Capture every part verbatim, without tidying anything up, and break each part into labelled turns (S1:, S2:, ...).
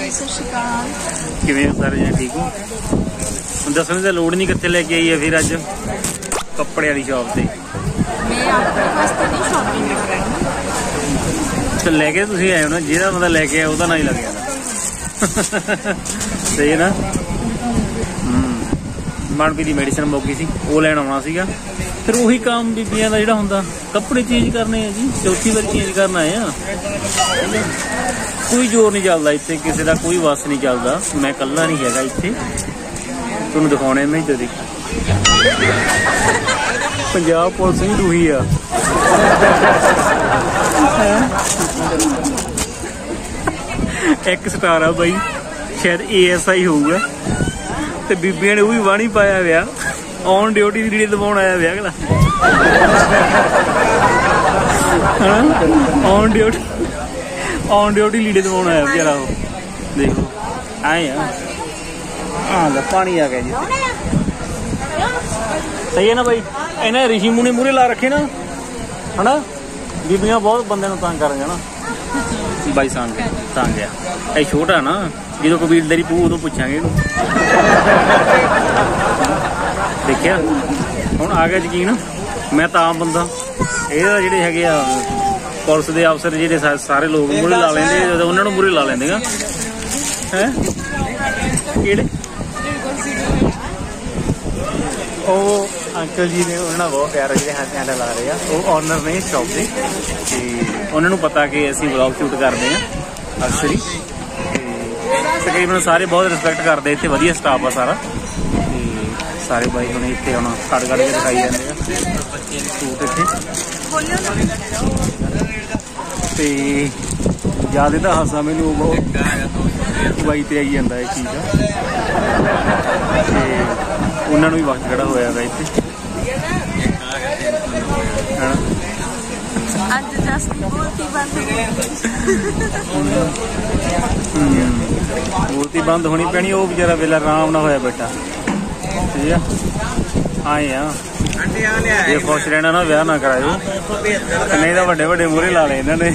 S1: किवें हो सारे जने ठीक हो? दसने की लोड़ नहीं कित्थे लेके आई है फिर अज कपड़े वाली शॉप से तो लैके तुसीं आए हो ना, जिहदा बंदा लैके आया उहदा ना ही लग जाना। सही है ना। मनप्रीत की मेडिसिन मुक्की सी, वो लैन आउणा सीगा। फिर उही काम बीबियां दा जिहड़ा हुंदा, कपड़े चेंज करने हैं जी, चौथी बार चेंज करना आए आ। कोई जोर नहीं चलता इत्थे, किसी का कोई वस नहीं चलता। मैं कल्ला नहीं हैगा इत्थे, तुहानूं दिखाउणे मैं तो देख पंजाब पुलिस भी रूही आ। एक स्टार आ बाई, शायद ए एस आई होऊगा, ते बीबियां ने वो भी वाणी पाया हुआ, ऑन ड्यूटी रीडे दबाउण आया हुआ अगला। ऑन ड्यूटी ऑन ड्यूटी लीडे दबाउण आया बेचारा वो। देखो आए हाँ पानी आ गया जी। सही है ना भाई, इन्हें ऋषि मुनि मूहरे ला रखे ना है ना, बीबियां बहुत बंदे नूं तंग कर ना बाई संग तंग आ। ये छोटा ना, जो कबीलदारी पू उदों पुछांगे इहनूं। देखिया हुण आ गया यकीन। मैं तो आम बंदा, ये जिहड़े हैगे आ पुलिस के अफसर जिहड़े सारे लोग मूहरे ला लेंदे, उन्हां नूं मूहरे ला लेंदे हैं। किहड़े ओ अंकल जी ने उन्होंने बहुत प्यारा जो हैंडल ला रहे हैं, वो ऑनर ने शॉप के, उन्होंने पता कि असीं व्लॉग शूट करते हैं अक्सर ही। तकरीबन सारे बहुत रिस्पैक्ट करते, इतने वधिया स्टाफ आ सारा। सारे बाई हम इतने हम कट कट के दिखाई जाते हैं सूट इतने। तो ज्यादा तो हासा मैनू बहुत बाई ते आई जाता है चीज़, उन्होंने भी वक्त खड़ा होया है इतने। मूर्ति बंद होनी पैनी, वो बेचारा वेला आराम ना होया बैठा। ठीक है आए आ, ये खुश रहना ना, ब्याह ना कराओ, नहीं तो बड़े बड़े मूहरे ला ले इन्होंने।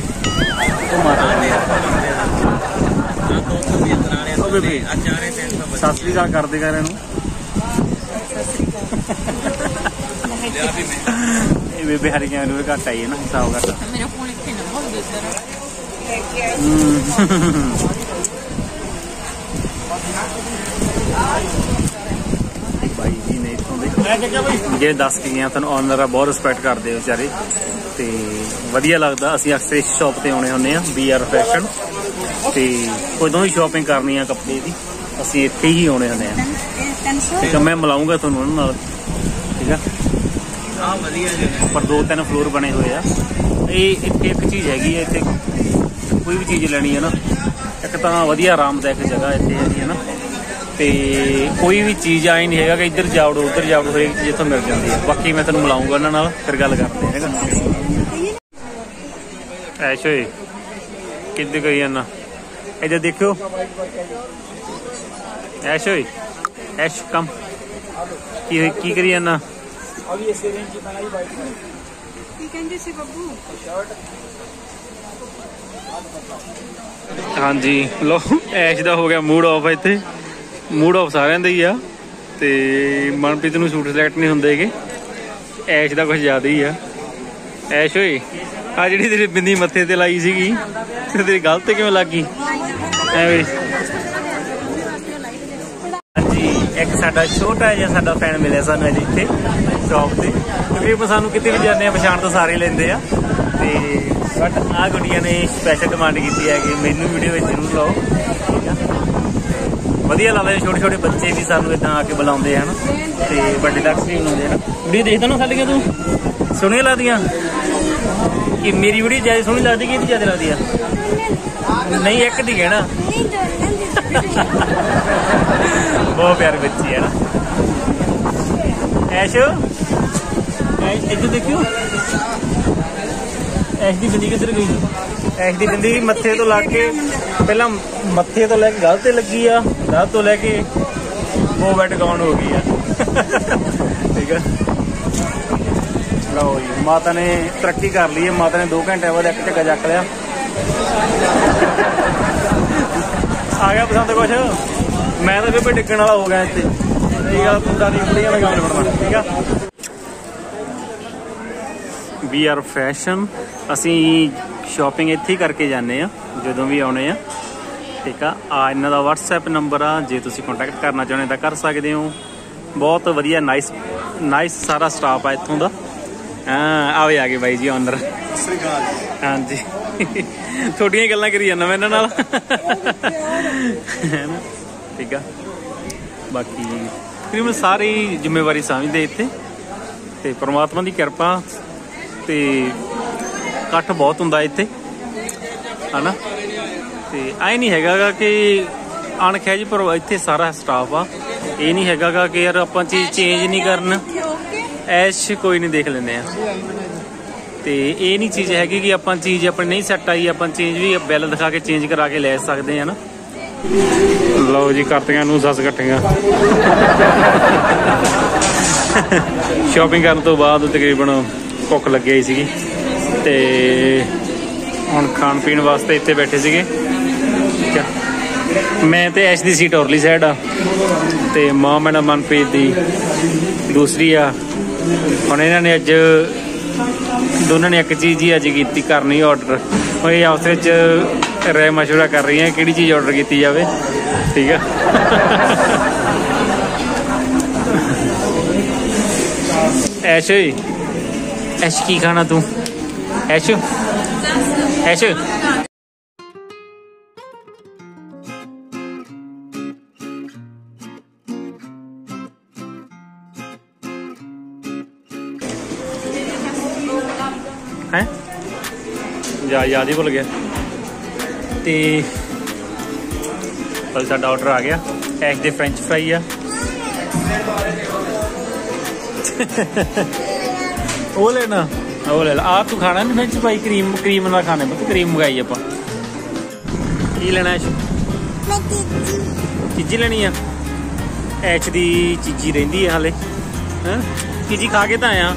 S1: सत श्री अकाल कर देगा इन्हू। बेबे हरियां घट आई है ना, हिसाब घट। भाई जी ने इतों जे दस के गया तुहानूं ऑनर आ, बहुत रिस्पैक्ट करते हो बेचारे, तो वधिया लगता। असीं अक्सर इस शॉप पर आने हुंदे आ, बी आर फैशन। तो कोई भी शॉपिंग करनी है कपड़े की, असीं इत्थे ही आने हुंदे आ। ठीक है, मैं मिलाऊंगा तुहानूं उन्हां नाल। ठीक है, पर दो तीन फ्लोर बने हुए आ। ये इत्थे एक चीज़ हैगी है, इत्थे कोई भी चीज़ लैनी है ना, एक तो वधिया आरामदायक जगह इत्थे हैगी है ना, तो कोई भी चीज़ आई नहीं है कि इधर जाओ उधर जाओ, हर एक चीज़ इत्थों मिल जाती है। बाकी मैं तुहानूं मिलाऊंगा उन्हां नाल, फिर गल करते हैं। ऐश होए किद्दर गई जाना, इधर देखो ऐश होए, ऐश कम की की करी जाना। हाँ जी लो, ऐश का हो गया मूड ऑफ। इतने मूड ऑफ सारिਆਂ ਦਾ ਹੀ ਆ, ਤੇ ਮਨਪ੍ਰੀਤ ਨੂੰ ਸੂਟ ਸਿਲੈਕਟ ਨਹੀਂ ਹੁੰਦੇ ਗੇ, ਐਸ਼ ਦਾ ਕੁਝ ਜ਼ਿਆਦਾ ਹੀ ਆ। ਐਸ਼ ਹੋਏ ਆ ਜਿਹੜੀ ਤੇਰੀ ਬਿੰਦੀ ਮੱਥੇ ਤੇ ਲਾਈ ਸੀਗੀ, ਤੇਰੀ ਗਲਤ ਕਿਵੇਂ ਲੱਗ ਗਈ ਐਵੇਂ। ਹਾਂਜੀ ਇੱਕ ਸਾਡਾ ਛੋਟਾ ਜਿਹਾ ਸਾਡਾ ਫੈਨ ਮਿਲਿਆ ਸਾਨੂੰ ਅੱਜ ਇੱਥੇ ਸ਼ੌਪ ਤੇ। ਤਕਰੀਬਨ ਸਾਨੂੰ ਕਿਤੇ ਵੀ ਜਾਂਦੇ ਆ ਪਛਾਣ ਤੋਂ ਸਾਰੇ ਲੈਂਦੇ ਆ, ਤੇ ਬਟ ਆਹ ਗੁੱਡੀਆਂ ਨੇ ਸਪੈਸ਼ਲ ਡਿਮਾਂਡ ਕੀਤੀ ਹੈ ਕਿ ਮੈਨੂੰ ਵੀਡੀਓ ਵਿੱਚ ਜ਼ਰੂਰ ਲਾਓ। ਠੀਕ ਆ, ਵਧੀਆ ਲੱਗਦਾ, ਛੋਟੇ ਛੋਟੇ ਬੱਚੇ ਵੀ ਸਾਨੂੰ ਇਦਾਂ ਆ ਕੇ ਬੁਲਾਉਂਦੇ ਹਨ, ਤੇ ਵੱਡੇ ਤੱਕ ਵੀ ਬੁਲਾਉਂਦੇ ਹਨ। ਵੀਡੀਓ ਦੇਖਦਾ ਨਾ ਸਾਡੀਆਂ ਤੂੰ ਸੋਹਣੀਆਂ ਲੱਗਦੀਆਂ कि मेरी वीडियो ज्यादा सोहनी लगती कि ज्यादा लगती है? नहीं एक दी कहना। बहुत प्यारी बच्ची है ना। ऐश इधर देखियो, ऐश की बिंदी किधर गई? ऐश की बिंदी मत्थे तो ला के पहला मत्थे तो लैके गल ते लगी आ, गल तो लैके वो बैठ गाउन हो गई है। ठीक है, लो जी माता ने तरक्की कर ली है। माता ने दो घंटे बाद एक झग्गा चक लिया। आ गया पसंद कुछ मैं तो बेबे डिगण वाला हो गया इतने ठीक है मुंडा नहीं कुड़ियां का काम नहीं बनना ठीक है बी आर फैशन असी शॉपिंग इत्थे ही करके जाने आ जदों भी आने आ ठीक है आ इन्हां दा व्हाट्सएप नंबर आ जे तुसीं कॉन्टैक्ट करना चाहुंदे तां कर सकदे हो बहुत वधिया नाइस नाइस सारा स्टाफ है इत्थों दा हाँ आवे आ गए बाई जी ऑनर हाँ जी थोड़ियां गल्लां करी जाना मैं इन्हां नाल ठीक है बाकी तकरीबन सारी जिम्मेवारी समझदे इत्थे ते परमात्मा दी किरपा ते कट्ठ बहुत हुंदा इत्थे है ना ते ऐ नहीं हैगा कि अणखैज पर इत्थे सारा स्टाफ आ ये नहीं हैगा कि यार आपां चीज़ चेंज नहीं करना ऐश कोई नहीं देख लेने ते ये नहीं चीज़ हैगी कि आपां चीज़ अपनी नहीं सैट आई आपां चेंज भी बिल दिखा के चेंज करा के ले सकते हैं ना लो जी करतियां नूं सस इकट्ठियां शॉपिंग करने तो बाद तकरीबन भुख लगी आई सीगी ते हुण खाण पीण वास्ते इत्थे बैठे सीगे ठीक है मैं तो ऐश की सीट औरली साइड आ ते मां मैडम मनप्रीत दी दूसरी आ हुण इन्हां ने अज दोनों ने एक चीज़ ही अज की करनी ऑर्डर हुण ये आपस विच राय मशवरा कर रही हैं कि चीज़ ऑर्डर की जाए ठीक है ऐश ऐश की खाना तू ऐश ऐश हैं जा याद ही भुल गया तो कल साडा ऑर्डर आ गया ऐश दे फ्रेंच फ्राई आ वो लेना वो ले ला आ तू खाना नहीं फ्रेंच फ्राई क्रीम क्रीम ना खाने पर क्रीम मंगाई आप की लेना ऐश चीजी लेनी है ऐश दी चीजी रहिंदी है हाले चीजी खा के तो आया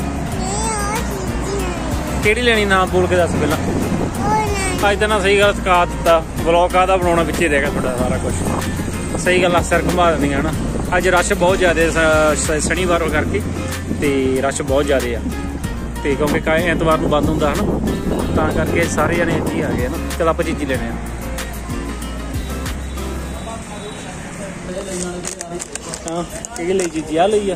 S1: केड़ी लेनी ना बोल के दस पहला अज तो ना सही गल थका दिता ब्लॉग का बनाना पिछे रह गया थोड़ा सारा कुछ सही गल सिर घुमा दी है ना अज रश बहुत ज़्यादा शनिवार करके तो रश बहुत ज़्यादा आ तो क्योंकि एतवार को बंद होंगे है ना तां करके सारे जने इत्थे ही आ गए ना चल आप चीज़ी लेने हाँ ये ली चीज़ी आ ली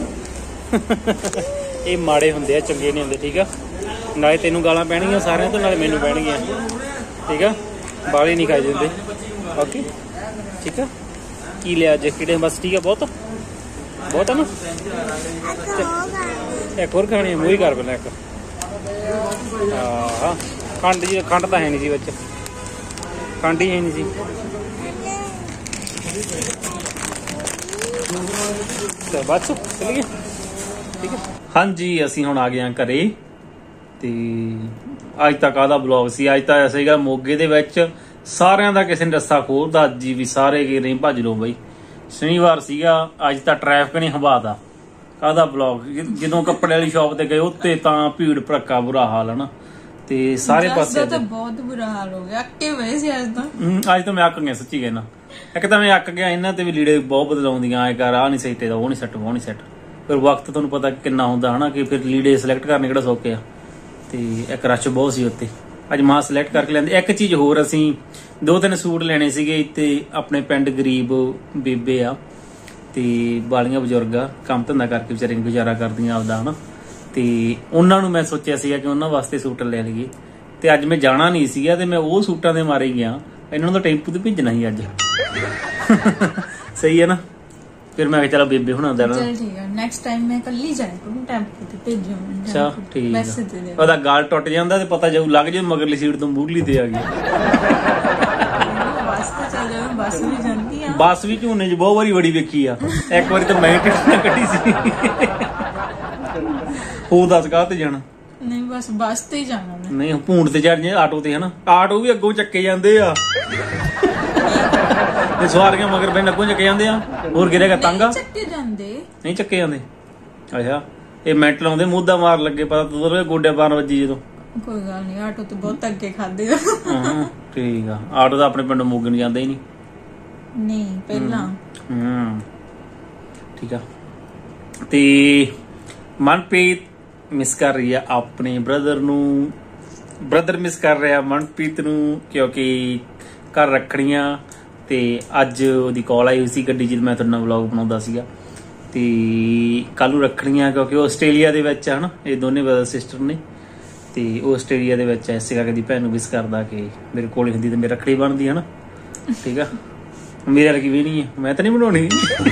S1: ये माड़े होंगे चंगे नहीं होंगे ठीक है नाले तेनों गालां पैणगियां सारियां तो नाले मैनू पैणगियां ठीक है बाले नहीं खाई जाते ओके ठीक है की लिया अज किड़े बस ठीक है बहुत बहुत है ना एक होर खानी मूही कर पहले एक हाँ खंड जी खंड तो है नहीं जी बच्चे खंड ही है नहीं जी तो बस चल गए ठीक है हाँ जी असी हुण आ गए हैं घरे ते अज तक आदा ब्लॉग सी अज तक सीगा मोगे दे विच सारियां दा किसी ने रस्सा खोलदा अज भी सारे के नहीं भज लो बई शनिवार सीगा अज तक ट्रैफिक नहीं हवादा कादा ब्लॉग जदों कपड़े वाली शॉप ते गए उत्ते तां भीड़ भड़का बुरा हाल है ना ते सारे पासे तो बहुत बुरा हाल हो गया अक्के होए सी अज तो अज तो मैं अक गया सच्ची कहना एक तो मैं अक गया इन्हां ते भी लीड़े बहुत बदलाउंदियां आए कर आ नहीं सही ते वो नहीं सैट वो नहीं सैट फिर वक्त तुहानूं पता किन्ना हुंदा है ना कि फिर लीड़े सिलेक्ट करने किहड़ा सौखे आ ते एक रश बहुत सी उत्ते अज मां सिलेक्ट करके लैंदे एक चीज़ होर असीं दो तीन सूट लेने सीगे ते अपने पिंड गरीब बेबे आ ते बालियां बजुर्ग आ काम धंधा करके बेचारे गुजारा करदियां आपदा है ना ते उन्हां नूं मैं सोचिया सीगा कि उन्हां वास्ते सूट ले लईए ते अज मैं जाना नहीं सीगा ते मैं वो सूटां दे मारे गया इन्हां नूं तां टेंपू ते भेजना ही अज सही है ना फिर मैं चलो बेबे हुणा दा
S2: चल ठीक है नेक्स्ट टाइम मैं कल ही जाया करूं टेंपू ते भेजो
S1: अच्छा ठीक है ओदा गाल टुट जांदा ते पता जाऊ लग जे मगरली सीट तो मूरली ते आ गई
S2: बस तो चल जावे बस भी जांदी आ
S1: बस भी झूने च बहुत बारी बड़ी वेखी आ एक बारी तो मैं टिकट कटी सी हो दस का ते जाना
S2: नहीं बस बस ते ही जाना मैं
S1: नहीं भूंड ते चढ़ जे आटो ते है ना आटो भी अगों चक्के जांदे आ सवारियां मगर बे अगों चक्के जांदे आ होर गिरेगा तंग आ
S2: चक्के जांदे नहीं
S1: चक्के जांदे अच्छा ये मिंट लाउंदे मुद्दा मार लगे पता तुर गोडे पार वजी जदों
S2: कोई गल नहीं आटो तो बहुत अगे खादे
S1: हां ठीक आ आटो तो अपने पिंड मोगे नहीं जांदा ही नहीं
S2: ਨਹੀਂ ਪਹਿਲਾਂ
S1: ਹੂੰ ਠੀਕ ਆ। ਤੇ ਮਨਪ੍ਰੀਤ ਮਿਸ ਕਰ ਰਹੀ ਆ ਆਪਣੇ ਬ੍ਰਦਰ ਨੂੰ, ਬ੍ਰਦਰ ਮਿਸ ਕਰ ਰਿਹਾ ਮਨਪ੍ਰੀਤ ਨੂੰ ਕਿਉਂਕਿ ਘਰ ਰੱਖੜੀਆਂ। ਤੇ ਅੱਜ ਉਹਦੀ ਕਾਲ ਆਈ ਹੋਈ ਸੀ ਗੱਡੀ 'ਚ, ਮੈਂ ਤੁਹਾਡੇ ਨਾਲ ਵਲੌਗ ਬਣਾਉਂਦਾ ਸੀਗਾ। ਤੇ ਕੱਲ੍ਹ ਨੂੰ ਰੱਖੜੀਆਂ ਕਿਉਂਕਿ ਉਹ ਆਸਟ੍ਰੇਲੀਆ ਦੇ ਵਿੱਚ ਆ ਨਾ, ਇਹ ਦੋਨੇ ਬ੍ਰਦਰ ਸਿਸਟਰ ਨੇ। ਤੇ ਉਹ ਆਸਟ੍ਰੇਲੀਆ ਦੇ ਵਿੱਚ ਐਸੇ ਕਰਕੇ ਦੀ ਭੈਣ ਨੂੰ ਮਿਸ ਕਰਦਾ ਕਿ ਮੇਰੇ ਕੋਲ ਹੀ ਹੁੰਦੀ ਤੇ ਮੇਰੀ ਰੱਖੜੀ ਬਣਦੀ ਹੈ ਨਾ। ਠੀਕ ਆ, ਮੇਰੇ ਵਰਗੀ ਵੀ ਨਹੀਂ ਹੈ, ਮੈਂ ਤਾਂ ਨਹੀਂ ਬਣਾਉਣੀ।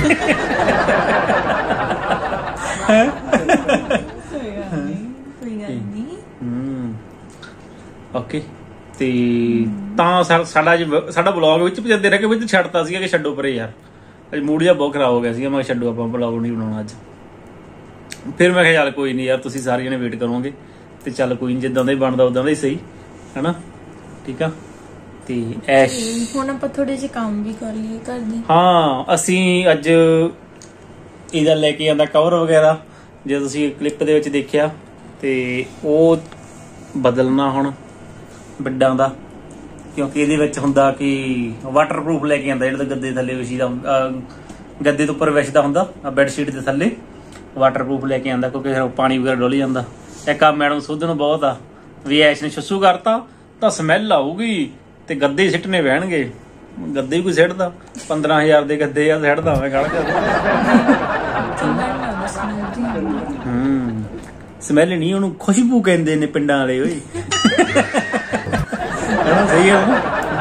S1: ਓਕੇ ਤੇ ਤਾਂ ਸਾਡਾ ਸਾਡਾ ਬਲੌਗ ਵਿੱਚ ਭਜਦੇ ਰਹਿ ਕੇ ਵਿੱਚ ਛੱਡਤਾ ਸੀਗਾ ਕਿ ਛੱਡੋ ਪਰੇ ਯਾਰ, ਅੱਜ ਮੂਡ ਜਿਹਾ ਬਹੁਤ ਖਰਾਬ ਹੋ ਗਿਆ ਸੀਗਾ। ਮੈਂ ਛੱਡੋ ਆਪਾਂ ਬਲੌਗ ਨਹੀਂ ਬਣਾਉਣਾ ਅੱਜ। ਫਿਰ ਮੈਂ ਕਿਹਾ ਚੱਲ ਕੋਈ ਨਹੀਂ ਯਾਰ, ਤੁਸੀਂ ਸਾਰੇ ਜਣੇ ਵੇਟ ਕਰੋਗੇ ਤੇ ਚੱਲ ਕੋਈ ਨਹੀਂ, ਜਿੱਦਾਂ ਦਾ ਹੀ ਬਣਦਾ ਉਦਾਂ ਦਾ ਹੀ ਸਹੀ ਹੈ ਨਾ। ਠੀਕ ਆ। ਤੇ ਐਸ਼
S2: ਹੁਣ ਆਪਾਂ ਥੋੜੇ ਜਿਹੇ ਕੰਮ ਵੀ ਕਰ ਲਈਏ ਘਰ ਦੇ।
S1: ਹਾਂ ਅਸੀਂ ਅੱਜ ਇਹਦਾ ਲੈ ਕੇ ਆਂਦਾ ਕਵਰ ਵਗੈਰਾ, ਜੇ ਤੁਸੀਂ ਕਲਿੱਪ ਦੇ ਵਿੱਚ ਦੇਖਿਆ, ਤੇ ਉਹ ਬਦਲਣਾ ਹੁਣ ਵੱਡਾਂ ਦਾ, ਕਿਉਂਕਿ ਇਹਦੇ ਵਿੱਚ ਹੁੰਦਾ ਕਿ ਵਾਟਰਪ੍ਰੂਫ ਲੈ ਕੇ ਆਂਦਾ, ਜਿਹੜਾ ਗੱਦੇ ਥੱਲੇ ਵਿਛੀ ਦਾ, ਗੱਦੇ ਤੋਂ ਉੱਪਰ ਵਿਛਦਾ ਹੁੰਦਾ ਬੈੱਡ ਸ਼ੀਟ ਦੇ ਥੱਲੇ, ਵਾਟਰਪ੍ਰੂਫ ਲੈ ਕੇ ਆਂਦਾ ਕਿਉਂਕਿ ਪਾਣੀ ਵਗੈਰਾ ਡੁੱਲ ਜਾਂਦਾ। ਇੱਕ ਆ ਮੈਡਮ ਸੁੱਧ ਨੂੰ ਬਹੁਤ ਆ ਵੀ ਐਸ਼ ਨੇ ਛੁੱਸੂ ਕਰਤਾ ਤਾਂ ਸਮੈਲ ਆਊਗੀ ਤੇ ਗੱਦੇ ਸਿੱਟਣੇ ਪੈਣਗੇ। ਗੱਦੇ ਵੀ ਕੋਈ ਸਿੱਟਦਾ, ਪੰਦਰਾਂ ਹਜ਼ਾਰ ਦੇ ਗੱਦੇ ਆ ਸਿੱਟਦਾ ਮੈਂ ਖੜ ਕੇ। ਹੂੰ ਸਮੈਲ ਨਹੀਂ, ਉਹਨੂੰ ਖੁਸ਼ਬੂ ਕਹਿੰਦੇ ਨੇ ਪਿੰਡਾਂ ਵਾਲੇ। ਓਏ ਸਹੀ ਹੈ।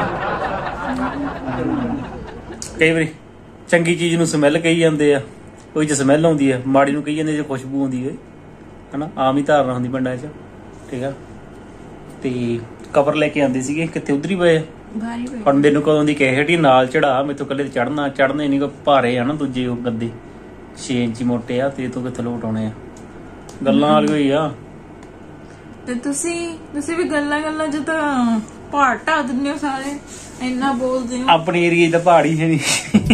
S1: ਕਈ ਵਾਰੀ ਚੰਗੀ ਚੀਜ਼ ਨੂੰ ਸਮੈਲ ਕਹੀ ਜਾਂਦੇ ਆ, ਕੋਈ ਚ ਸਮੈਲ ਆਉਂਦੀ ਆ, ਮਾੜੀ ਨੂੰ ਕਹੀ ਜਾਂਦੇ ਜੇ ਖੁਸ਼ਬੂ ਆਉਂਦੀ ਹੈ ਹਨਾ, ਆਮ ਹੀ ਧਾਰਨਾ ਹੁੰਦੀ ਪਿੰਡਾਂ 'ਚ। ਠੀਕ ਆ। ਤੇ ਕਵਰ ਲੈ ਕੇ ਆਂਦੇ ਸੀਗੇ, ਕਿੱਥੇ ਉਧਰ ਹੀ ਪਏ ਹੁਣ। ਮੈਨੂੰ ਕਦੋਂ ਦੀ ਕਹਿ ਹਟੀ ਨਾਲ ਚੜਾ, ਮੈਥੋਂ ਇਕੱਲੇ ਤੇ ਚੜਨਾ ਚੜਨੇ ਨਹੀਂ, ਕੋਈ ਭਾਰੇ ਆ ਨਾ ਦੂਜੇ ਉਹ ਗੱਦੇ ਛੇ ਇੰਚੀ ਮੋਟੇ ਆ, ਤੇ ਤੂੰ ਕਿੱਥੇ ਲੋਟ ਆਉਣੇ ਆ, ਗੱਲਾਂ ਵਾਲੀ ਹੋਈ ਆ।
S2: ਤੇ ਤੁਸੀਂ ਤੁਸੀਂ ਵੀ ਗੱਲਾਂ ਗੱਲਾਂ ਚ ਤਾਂ ਪਹਾੜ ਢਾ ਦਿੰਦੇ ਹੋ ਸਾਰੇ, ਇੰਨਾ ਬੋਲਦੇ ਹੋ।
S1: ਆਪਣੇ ਏਰੀਏ ਦਾ ਪਹਾੜ ਹੀ ਹੈ ਨਹੀਂ।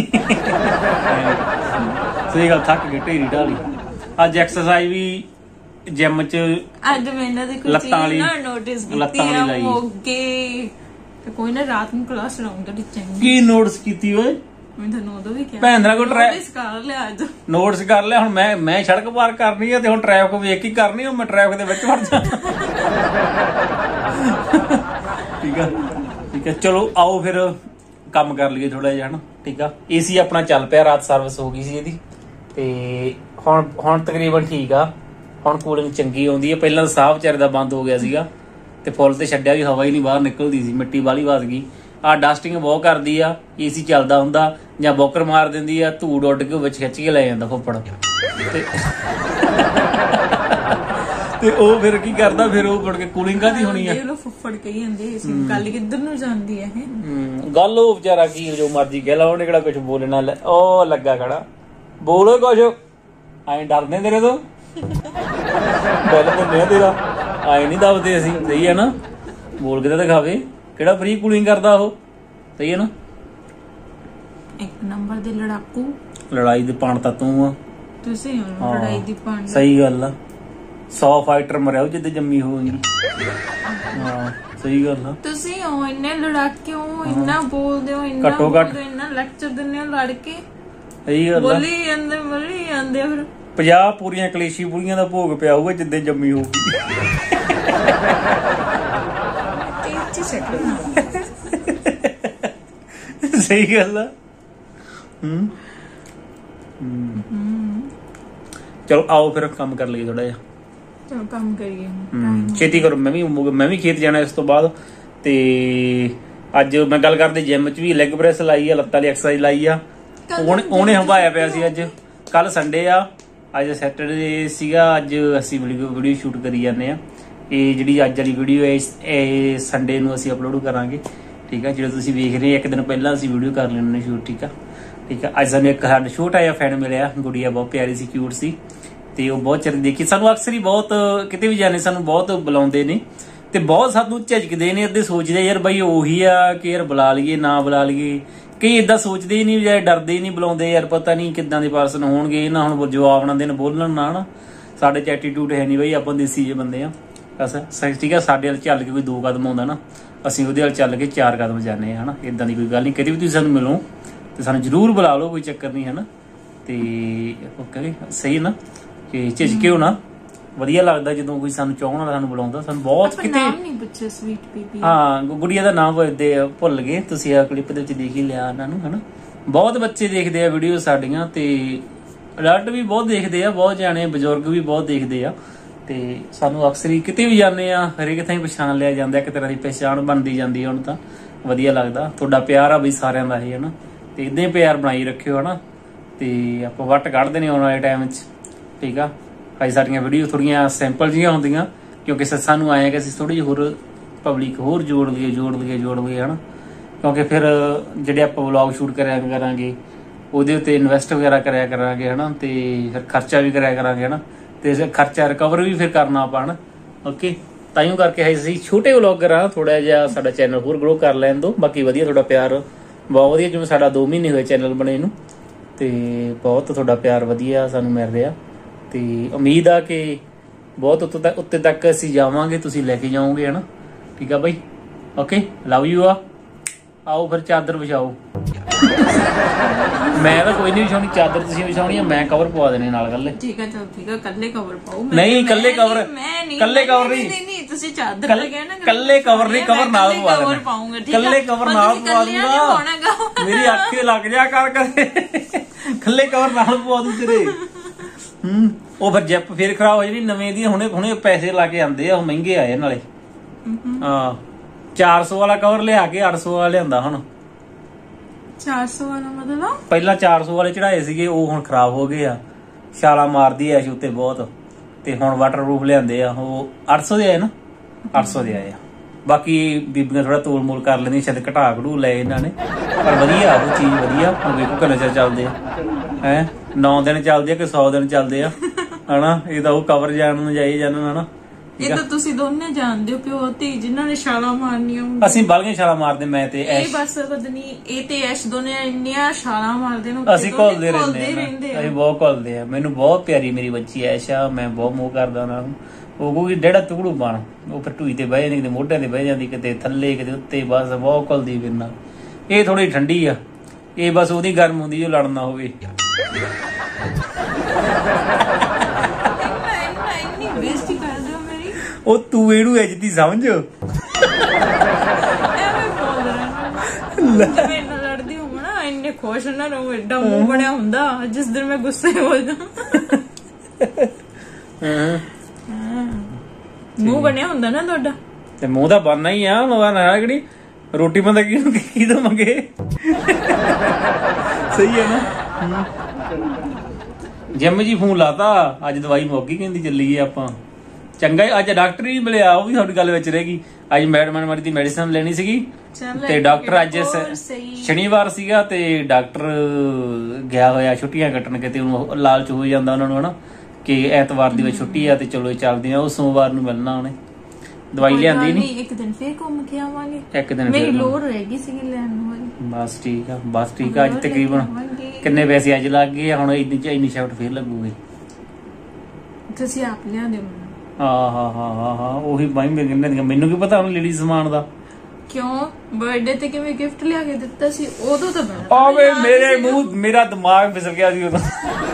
S1: ਸਹੀ ਗੱਲ, ਥੱਕ ਕੇ ਢੇਰੀ ਢਾਲੀ। ਅੱਜ ਐਕਸਰਸਾਈਜ਼ ਵੀ ਜਿਮ ਚ
S2: ਅੱਜ ਮੈਂ ਇਹਨਾਂ ਦੀ ਕੁਝ ਨਾ ਨੋਟਿਸ ਕੀਤੀ ਆ ਮੋਗੇ, ਤੇ ਕੋਈ ਨਾ ਰਾਤ ਨੂੰ ਕਲਾਸ ਲਾਉਂਦਾ ਟੀਚਰ। ਕੀ
S1: ਨੋਟਿਸ ਕੀਤੀ ਓਏ?
S2: ਮੈਂ ਤੁਹਾਨੂੰ ਉਦੋਂ ਵੀ ਕਿਹਾ
S1: ਭੈਣ ਦਾ ਕੋਈ
S2: ਨੋਟਿਸ ਕਰ ਲਿਆ ਅੱਜ,
S1: ਨੋਟਿਸ ਕਰ ਲਿਆ। ਹੁਣ ਮੈਂ ਮੈਂ ਸੜਕ ਪਾਰ ਕਰਨੀ ਆ ਤੇ ਹੁਣ ਟ੍ਰੈਫਿਕ ਵੇਖ ਕੇ ਕਰਨੀ, ਹੁਣ ਮੈਂ ਟ੍ਰੈਫਿਕ ਦੇ ਵਿੱਚ ਵੜ ਜਾ। ਠੀਕ ਆ ਠੀਕ ਆ, ਚਲੋ ਆਓ ਫਿਰ ਕੰਮ ਕਰ ਲਈਏ ਥੋੜਾ ਜਿਹਾ ਹਨਾ। ਠੀਕ ਆ, ਏਸੀ ਆਪਣਾ ਚੱਲ ਪਿਆ, ਰਾਤ ਸਰਵਿਸ ਹੋ ਗਈ ਸੀ ਇਹਦੀ, ਤੇ ਹੁਣ ਹੁਣ ਤਕਰੀਬਨ ਠੀਕ ਆ, ਹੁਣ ਕੂਲਿੰਗ ਚੰਗੀ ਆਉਂਦੀ ਹੈ। ਪਹਿਲਾਂ ਸਾਹ ਵਿਚਾਰੇ ਦਾ ਬੰਦ ਹੋ ਗਿਆ ਸੀਗਾ, ਤੇ ਫੁੱਲ ਤੇ ਛੱਡਿਆ ਵੀ ਹਵਾ ਹੀ ਨਹੀਂ ਬਾਹਰ ਨਿਕਲਦੀ ਸੀ, ਮਿੱਟੀ ਵਾਲੀ ਵੱਧ ਗਈ। ਆ ਡਸਟਿੰਗ ਬਹੁਤ ਕਰਦੀ ਆ, ਏਸੀ ਚੱਲਦਾ ਹੁੰਦਾ ਜਾਂ ਬੋਕਰ ਮਾਰ ਦਿੰਦੀ ਆ, ਧੂੜ ਉੱਡ ਕੇ ਵਿੱਚ ਖਿੱਚ ਕੇ ਲੈ ਜਾਂਦਾ ਫੁੱਫੜ। ਤੇ ਉਹ ਫਿਰ ਕੀ ਕਰਦਾ, ਫਿਰ ਉਹ ਮੁੜ ਕੇ ਕੂਲਿੰਗ ਕਾਹਦੀ ਹੋਣੀ ਆ।
S2: ਫੁੱਫੜ ਕਹੀ ਜਾਂਦੇ ਸੀ, ਗੱਲ ਕਿੱਧਰ ਨੂੰ ਜਾਂਦੀ ਹੈ ਇਹ
S1: ਗੱਲ। ਉਹ ਵਿਚਾਰਾ ਕੀ ਜੋ ਮਰਜੀ ਕਹਿ ਲਾ, ਉਹਨੇ ਕਿਹੜਾ ਕੁਛ ਬੋਲਣਾ। ਉਹ ਲੱਗਾ ਖੜਾ, ਬੋਲੋ ਕੁਛ, ਐਂ ਡਰਦੇ ਤੇਰੇ ਤੋਂ ਬੋਲ ਦਿੰਦੇ ਆ ਤੇਰਾ, ਆਏ ਨਹੀਂ ਦੱਬਦੇ ਅਸੀਂ। ਸਹੀ ਹੈ ਨਾ, ਬੋਲ ਕੇ ਤਾਂ ਦਿਖਾਵੇ, ਕਿਹੜਾ ਫ੍ਰੀ ਕੂਲਿੰਗ ਕਰਦਾ ਉਹ। ਸਹੀ ਹੈ ਨਾ,
S2: ਇੱਕ ਨੰਬਰ ਦੇ ਲੜਾਕੂ।
S1: ਲੜਾਈ ਦੇ ਪਾਣ ਤਾਂ ਤੂੰ ਆ,
S2: ਤੁਸੀਂ ਹੋ ਲੜਾਈ ਦੀ ਪਾਣ।
S1: ਸਹੀ ਗੱਲ ਆ, ਸੌ ਫਾਈਟਰ ਮਰਿਆ ਉਹ ਜਿੱਦੇ ਜੰਮੀ ਹੋਊਗੀ। ਹਾਂ ਸਹੀ ਗੱਲ ਆ, ਤੁਸੀਂ
S2: ਹੋ ਇੰਨੇ ਲੜਾਕੇ ਹੋ, ਇੰਨਾ ਬੋਲਦੇ ਹੋ, ਇੰਨਾ
S1: ਘੱਟੋ ਘੱਟ
S2: ਇੰਨਾ ਲੈਕਚਰ ਦਿੰਦੇ ਹੋ ਲੜ ਕੇ।
S1: ਸਹੀ ਗੱਲ ਆ,
S2: ਬੋਲੀ ਜਾਂਦੇ ਬੋਲੀ ਜਾਂਦੇ ਫਿਰ
S1: ਪੰਜਾਹ ਪੂਰੀਆਂ ਕਲੇਸ਼ੀ ਬੁੜੀਆਂ ਦਾ ਭੋਗ ਪਿਆ ਹੋਊਗਾ ਜਿੱਦੇ ਜੰਮੀ ਹੋਊਗੀ। ਸਹੀ ਗੱਲ ਆ। ਹੂੰ ਚਲੋ ਆਓ ਫਿਰ ਕੰਮ ਕਰ ਲਈਏ ਥੋੜਾ ਜਿਹਾ।
S2: ਚਲੋ ਕੰਮ ਕਰੀਏ,
S1: ਛੇਤੀ ਕਰੋ। ਮੈਂ ਵੀ ਮੈਂ ਵੀ ਖੇਤ ਜਾਣਾ ਇਸ ਤੋਂ ਬਾਅਦ। ਤੇ ਅੱਜ ਮੈਂ ਗੱਲ ਕਰਦੇ ਜਿਮ ਚ ਵੀ ਲੈਗ ਪ੍ਰੈਸ ਲਾਈ ਆ, ਲੱਤਾਂ ਦੀ ਐਕਸਰਸਾਈਜ਼ ਲਾਈ ਆ। ਉਹਨੇ ਉਹਨੇ ਹੰਭਾਇਆ ਪਿਆ ਸੀ। ਅੱਜ ਕੱਲ ਸੰਡੇ ਆ, ਅੱਜ ਸੈਟਰਡੇ ਸੀਗਾ। ਅੱਜ ਅਸੀਂ ਵੀਡੀਓ ਵੀਡੀਓ ਸ਼ੂਟ ਕਰੀ ਜਾਂਦੇ ਆ। ਇਹ ਜਿਹੜੀ ਅੱਜ ਵਾਲੀ ਵੀਡੀਓ ਹੈ ਇਹ ਸੰਡੇ ਨੂੰ ਅਸੀਂ ਅਪਲੋਡ ਕਰਾਂਗੇ। ਠੀਕ ਆ, ਜਿਹੜਾ ਤੁਸੀਂ ਵੇਖ ਰਹੇ ਇੱਕ ਦਿਨ ਪਹਿਲਾਂ ਅਸੀਂ ਵੀਡੀਓ ਕਰ ਲੈਣੇ ਸ਼ੂਟ। ਠੀਕ ਆ ਠੀਕ ਆ। ਅੱਜ ਸਾਨੂੰ ਇੱਕ ਸਾਡਾ ਛੋਟਾ ਜਿਹਾ ਫੈਨ ਮਿਲਿਆ, ਗੁੜੀਆ ਬਹੁਤ ਪਿਆਰੀ ਸੀ, ਕਿਊਟ ਸੀ, ਤੇ ਉਹ ਬਹੁਤ ਚਿਰ ਦੇਖੀ। ਸਾਨੂੰ ਅਕਸਰ ਹੀ ਬਹੁਤ ਕਿਤੇ ਵੀ ਜਾਂਦੇ ਸਾਨੂੰ ਬਹੁਤ ਬੁਲਾਉਂਦੇ ਨੇ, ਤੇ ਬਹੁਤ ਸਾਨੂੰ ਝਿਜਕਦੇ ਨੇ। ਅੱਧੇ ਸੋਚਦੇ ਯਾਰ ਬਾਈ ਉਹੀ ਆ ਕਿ ਯਾਰ ਬੁਲਾ ਲਈਏ ਨਾ ਬੁਲਾ ਲਈਏ। ਕਈ ਏਦਾਂ ਸੋਚਦੇ ਹੀ ਨਹੀਂ, ਯਾਰ ਡਰਦੇ ਹੀ ਨਹੀਂ ਬੁਲਾਉਂਦੇ। ਯਾਰ ਪਤਾ ਨਹੀਂ ਕਿੱਦਾਂ ਦੇ ਪਰਸਨ ਹੋਣਗੇ ਨਾ, ਹੁਣ ਜਵਾਬ ਨਾ ਦੇਣ ਬੋਲਣ ਨਾ ਨਾ। ਸਾਡੇ ਚ ਐਟੀਟਿਊਡ ਹੈ ਨਹੀਂ ਬਈ, ਆਪਾਂ ਦੇਸੀ ਜਿਹੇ ਬੰਦੇ ਆ। ਬਸ ਠੀਕ ਆ, ਸਾਡੇ ਵੱਲ ਚੱਲ ਕੇ ਕੋਈ ਦੋ ਕਦਮ ਆਉਂਦਾ ਨਾ, ਅਸੀਂ ਉਹਦੇ ਵੱਲ ਚੱਲ ਕੇ ਚਾਰ ਕਦਮ ਜਾਂਦੇ ਹਾਂ ਹਨਾ। ਏਦਾਂ ਦੀ ਕੋਈ ਗੱਲ ਨਹੀਂ। ਕਦੇ ਵੀ ਤੁਸੀਂ ਸਾਨੂੰ ਮਿਲੋ ਤੇ ਸਾਨੂੰ ਜ਼ਰੂਰ ਬੁਲਾ ਲਓ, ਕੋਈ ਚੱਕਰ ਨਹੀਂ ਹੈ ਨਾ। ਤੇ ਓਕੇ ਸਹੀ ਨਾ ਕਿ ਝਿਜਕਿਓ ਨਾ, ਵਧੀਆ ਲੱਗਦਾ ਜਦੋਂ ਕੋਈ ਸਾਨੂੰ ਚਾਹਣ ਵਾਲਾ ਸਾਨੂੰ ਬੁਲਾਉਂਦਾ। ਸਾਨੂੰ ਬਹੁਤ ਕਿਤੇ ਹਾਂ ਗੁੜੀਆ ਦਾ ਨਾਮ ਭੁੱਲ ਗਏ ਤੁਸੀਂ, ਆ ਕਲਿੱਪ ਦੇ ਵਿੱਚ ਦੇਖ ਹੀ ਲਿਆ ਉਹਨਾਂ ਨੂੰ ਹਨਾ। ਬਹੁਤ ਬੱਚੇ ਦੇਖਦੇ ਆ ਵੀਡੀਓ ਸਾਡੀਆਂ, ਤੇ ਅਡਲਟ ਵੀ ਬਹੁਤ ਦੇਖਦੇ ਆ, ਬਹੁਤ ਜਾਣੇ ਬਜ਼ੁਰਗ ਵੀ ਬਹੁਤ ਦੇਖਦੇ ਆ। ਤੇ ਸਾਨੂੰ ਅਕਸਰ ਹੀ ਕਿਤੇ ਵੀ ਜਾਂਦੇ ਆ, ਹਰੇਕ ਥਾਂ ਪਛਾਣ ਲਿਆ ਜਾਂਦਾ, ਇੱਕ ਤਰ੍ਹਾਂ ਦੀ ਪਹਿਚਾਣ ਬਣਦੀ ਜਾਂਦੀ ਹੈ। ਹੁਣ ਤਾਂ ਵਧੀਆ ਲੱਗਦਾ, ਤੁਹਾਡਾ ਪਿਆਰ ਆ ਬਈ ਸਾਰਿਆਂ ਦਾ ਹੀ ਹਨਾ। ਤੇ ਇਦਾਂ ਹੀ ਪਿਆਰ ਬਣਾਈ ਰੱਖਿਓ ਹਨਾ। ਤੇ ਆਪਾਂ ਵੱਟ ਕੱਢਦੇ ਨੇ ਆਉਣ ਵਾਲੇ ਟਾਈਮ 'ਚ, ਠੀਕ ਆ। ਭਾਈ ਸਾਡੀਆਂ ਵੀਡੀਓ ਥੋੜੀਆਂ ਸਿੰਪਲ ਜਿਹੀਆਂ ਹੁੰਦੀਆਂ, ਕਿਉਂਕਿ ਸਾਨੂੰ ਆਏ ਕਿ ਅਸੀਂ ਥੋੜੀ ਜਿਹੀ ਹੋਰ ਪਬਲਿਕ ਹੋਰ ਜੋੜ ਲਈਏ ਜੋੜ ਲਈਏ ਜੋੜ ਲਈਏ ਹਨਾ। ਕਿਉਂਕਿ ਫਿਰ ਜਿਹੜੇ ਆਪਾਂ ਵਲੌਗ ਸ਼ੂਟ ਕਰਿਆ ਕਰਾਂਗੇ ਉਹਦੇ ਉੱਤੇ ਇਨਵੈਸਟ ਵਗੈਰਾ ਕਰਿਆ ਕਰਾਂਗੇ ਹਨਾ, ਤੇ ਫਿਰ ਖਰਚਾ ਵੀ ਕਰਿਆ ਕਰਾਂਗੇ ਹਨਾ, ਤੇ ਖਰਚਾ ਰਿਕਵਰ ਵੀ ਫਿਰ ਕਰਨਾ ਆਪਾਂ ਹਨਾ। ਓਕੇ, ਤਾਈਓ ਕਰਕੇ ਅਸੀਂ ਛੋਟੇ ਵਲੌਗਰ ਆ, ਥੋੜਾ ਜਿਹਾ ਸਾਡਾ ਚੈਨਲ ਹੋਰ ਗਰੋ ਕਰ ਲੈਣ ਦੋ। ਬਾਕੀ ਵਧੀਆ ਤੁਹਾਡਾ ਪਿਆਰ ਬਹੁਤ ਵਧੀਆ, ਜਿਵੇਂ ਸਾਡਾ ਦੋ ਮਹੀਨੇ ਹੋਏ ਚੈਨਲ ਬਣੇ ਨੂੰ, ਤੇ ਬਹੁਤ ਤੁਹਾਡਾ ਪਿਆਰ ਵਧੀਆ ਸਾਨੂੰ ਮਿਲ ਰਿਹਾ। ਤੇ ਉਮੀਦ ਆ ਕਿ ਬਹੁਤ ਉੱਤੇ ਤੱਕ ਉੱਤੇ ਤੱਕ ਅਸੀਂ ਜਾਵਾਂਗੇ, ਤੁਸੀਂ ਲੈ ਕੇ ਜਾਓਗੇ ਹਨਾ। ਠੀਕ ਆ ਬਾਈ, ਓਕੇ, ਲਵ ਯੂ ਆ। ਆਓ ਫਿਰ ਚਾਦਰ ਵਿਛਾਓ। ਮੈਂ ਤਾਂ ਕੋਈ ਨਹੀਂ ਵਿਛਾਉਣੀ ਚਾਦਰ, ਤੁਸੀਂ ਵਿਛਾਉਣੀ ਆ, ਮੈਂ ਕਵਰ ਪਵਾ ਦੇਣੇ ਨਾਲ ਕੱਲੇ।
S2: ਠੀਕ ਆ ਚਲ ਠੀਕ ਆ, ਕੱਲੇ ਕਵਰ ਪਾਓ।
S1: ਨਹੀਂ ਕੱਲੇ ਕਵਰ, ਕੱਲੇ ਕਵਰ ਨਹੀਂ
S2: ਨਹੀਂ ਤੁਸੀਂ ਚਾਦਰ ਲਗਿਆ ਨਾ,
S1: ਕੱਲੇ ਕਵਰ ਨਹੀਂ, ਕਵਰ ਨਾਲ ਪਵਾ ਦੇਣਾ, ਕੱਲੇ ਕਵਰ ਨਾਲ ਪਵਾ ਦੂੰਗਾ। ਮੇਰੀ ਅੱਖੇ ਲੱਗ ਜਾ ਕਰ ਕਰ, ਕੱਲੇ ਕਵਰ ਨਾਲ ਪਵਾ ਦੂੰ ਤੇਰੇ। ਹੂੰ ਉਹ ਫਿਰ ਜਿਪ ਫੇਰ ਖਰਾਬ ਹੋ ਜਾਣੀ, ਨਵੇਂ ਦੀ ਹੁਣੇ ਹੁਣੇ ਪੈਸੇ ਲਾ ਕੇ ਆਂਦੇ ਆ, ਉਹ ਮਹਿੰਗੇ ਆਏ ਨਾਲੇ। ਹਾਂ ਚਾਰ ਸੌ ਵਾਲਾ ਕਵਰ ਲਿਆ ਕੇ ਅੱਠ ਸੌ ਵਾਲਾ ਲਿਆਂਦਾ ਹੁਣ।
S2: ਚਾਰ ਸੌ ਵਾਲਾ ਮਤਲਬ
S1: ਪਹਿਲਾਂ ਚਾਰ ਸੌ ਵਾਲੇ ਚੜਾਏ ਸੀਗੇ, ਉਹ ਹੁਣ ਖਰਾਬ ਹੋ ਗਏ ਆ, ਛਾਲਾ ਮਾਰਦੀ ਐ ਉੱਤੇ ਬਹੁਤ। ਤੇ ਹੁਣ ਵਾਟਰਪ੍ਰੂਫ ਲਿਆਂਦੇ ਆ, ਉਹ ਅੱਠ ਸੌ ਦੇ ਆਏ ਨਾ, ਅੱਠ ਸੌ ਦੇ ਆਏ ਆ। ਬਾਕੀ ਬੀਬੀਆਂ ਥੋੜਾ ਤੋਲ ਮੋਲ ਕਰ ਲੈਂਦੀਆਂ, ਸ਼ਾਇਦ ਘਟਾ ਘੜੂ ਲਏ ਇਹਨਾਂ ਨੇ, ਪਰ ਵਧੀਆ ਉਹ ਚੀਜ਼ ਵਧੀਆ। ਹੁਣ ਵੇਖੋ ਕਿੰਨੇ ਚਿਰ ਚੱਲਦੇ ਆ ਹੈ, ਨੌ ਦਿਨ ਚੱਲਦੇ ਆ ਕਿ ਸੌ ਦਿਨ ਚੱਲਦੇ ਆ ਹਨਾ। ਇਹ ਤਾਂ ਉਹ ਕਵਰ ਜਾਣ ਨੂੰ ਜਾਈ ਜਾਣ ਹਨਾ।
S2: ਇਹ ਤਾਂ ਤੁਸੀਂ ਦੋਨੇ ਜਾਣਦੇ ਹੋ, ਪਿਓ ਧੀ ਜਿਨ੍ਹਾਂ ਨੇ ਛਾਲਾਂ ਮਾਰਨੀਆਂ।
S1: ਅਸੀਂ ਬਾਲੀਆਂ ਛਾਲਾਂ ਮਾਰਦੇ, ਮੈਂ ਤੇ ਐਸ਼।
S2: ਇਹ ਬਸ ਪਤਾ ਨਹੀਂ ਇਹ ਤੇ ਐਸ਼ ਦੋਨੇ ਇੰਨੀਆਂ ਛਾਲਾਂ ਮਾਰਦੇ ਨੇ,
S1: ਅਸੀਂ ਘੁਲਦੇ ਰਹਿੰਦੇ ਆ, ਅਸੀਂ ਬਹੁਤ ਘੁਲਦੇ ਆ। ਮੈਨੂੰ ਬਹੁਤ ਪਿਆਰੀ ਮੇਰੀ ਬੱਚੀ ਐਸ਼ ਆ, ਮੈਂ ਬਹੁਤ ਮੋਹ ਕਰਦਾ ਉਹਨਾਂ ਨੂੰ। ਉਹ ਕੋਈ ਡੇੜਾ ਟੁਕੜੂ ਬਣ, ਉਹ ਫਿਰ ਢੂਈ ਤੇ ਬਹਿ ਜਾਂਦੀ, ਕਿਤੇ ਮੋਢਿਆਂ ਤੇ ਬਹਿ ਜਾਂਦੀ, ਕਿਤੇ ਥੱਲੇ ਕਿਤੇ ਉੱਤੇ, ਬਸ ਬਹੁਤ ਘੁਲਦੀ ਮੇਰੇ ਨਾਲ। ਇਹ ਥੋੜੀ ਠੰਡੀ ਆ, ਇਹ ਬਸ ਉਹਦੀ ਗਰਮ ਹੁੰਦੀ ਜੋ ਲੜਨਾ ਹੋਵੇ। ਉਹ ਤੂੰ ਇਹਨੂੰ ਇੱਜ਼ਤੀ ਸਮਝ।
S2: ਮੇਰੇ ਨਾਲ ਲੜਦੀ ਹੋਵਾਂ ਨਾ, ਇੰਨੇ ਖੁਸ਼ ਨਾ ਰਹੋ, ਏਡਾ ਮੂੰਹ ਬਣਿਆ ਹੁੰਦਾ ਜਿਸ ਦਿਨ ਮੈਂ ਗੁੱਸੇ ਹੋ ਜਾ। ਮੂੰਹ ਬਣਿਆ ਹੁੰਦਾ ਨਾ ਤੁਹਾਡਾ,
S1: ਤੇ ਮੂੰਹ ਦਾ ਬਣਨਾ ਹੀ ਆ। ਮਗਾ ਨਾ ਕਿਹੜੀ ਰੋਟੀ ਬੰਦਾ ਕੀ ਕੀ ਦਵਾਂਗੇ, ਸਹੀ ਹੈ ਨਾ। ਜਿੰਮ ਜੀ ਫੋਨ ਲਾਤਾ, ਅੱਜ ਦਵਾਈ ਮੁੱਕ ਗਈ, ਕਹਿੰਦੀ ਚੱਲੀਏ ਆਪਾਂ। ਚੰਗਾ ਅੱਜ ਡਾਕਟਰ ਹੀ ਮਿਲਿਆ, ਉਹ ਵੀ ਤੁਹਾਡੀ ਗੱਲ ਵਿੱਚ ਰਹਿ ਗਈ। ਅੱਜ ਮੈਡਮ ਮਾੜੀ ਦੀ ਮੈਡੀਸਨ ਲੈਣੀ ਸੀਗੀ, ਤੇ ਡਾਕਟਰ ਅੱਜ ਸ਼ਨੀਵਾਰ ਸੀਗਾ, ਤੇ ਡਾਕਟਰ ਗਿਆ ਹੋਇਆ ਛੁੱਟੀਆਂ ਕੱਟਣ, ਕਿਤੇ ਉਹਨੂੰ ਲਾਲਚ ਹੋ ਜਾਂਦਾ ਉਹਨਾਂ ਨੂੰ ਹਨਾ ਕਿ ਐਤਵਾਰ ਦੀ ਵਿੱਚ ਛੁੱਟੀ ਆ ਤੇ ਚਲੋ ਚੱਲਦੇ ਆ। ਉਹ ਸੋਮਵਾਰ ਨੂੰ ਮਿਲਣਾ ਉਹਨੇ, ਦਵਾਈ ਲਿਆਂਦੀ ਨਹੀਂ।
S2: ਇੱਕ ਦਿਨ ਫੇਰ ਘੁੰਮ ਕੇ ਆਵਾਂਗੇ,
S1: ਇੱਕ ਦਿਨ
S2: ਮੇਰੀ ਲੋੜ ਰਹਿ ਗਈ ਸੀਗੀ ਲੈਣ ਨੂੰ।
S1: ਬਸ ਠੀਕ ਆ, ਬਸ ਠੀਕ ਆ। ਅੱਜ ਤਕਰੀਬਨ ਕਿੰਨੇ ਪੈਸੇ ਅੱਜ ਲੱਗ ਗਏ, ਹੁਣ ਇੰਨੀ ਚ ਇੰਨੀ ਸ਼ਿਫਟ ਫੇਰ ਲੱਗੂਗੀ।
S2: ਤੁਸੀਂ ਆਪ ਲਿਆ ਦਿਓ।
S1: ਹਾਂ ਹਾਂ ਹਾਂ ਹਾਂ ਹਾਂ ਉਹੀ ਬਾਈ ਮੇਰੇ, ਮੈਨੂੰ ਕੀ ਪਤਾ ਹੁਣ ਲੇਡੀ ਸਮਾਨ ਦਾ।
S2: ਕਿਉਂ ਬਰਥਡੇ ਤੇ ਕਿਵੇਂ ਗਿਫਟ ਲਿਆ ਕੇ ਦਿੱਤਾ ਸੀ ਉਦੋਂ ਤਾਂ ਮੈਂ
S1: ਆਵੇ ਮੇਰੇ ਮੂੰਹ, ਮੇਰਾ ਦਿਮਾਗ ਫਿਸਲ ਗਿਆ ਸੀ ਉਦੋਂ।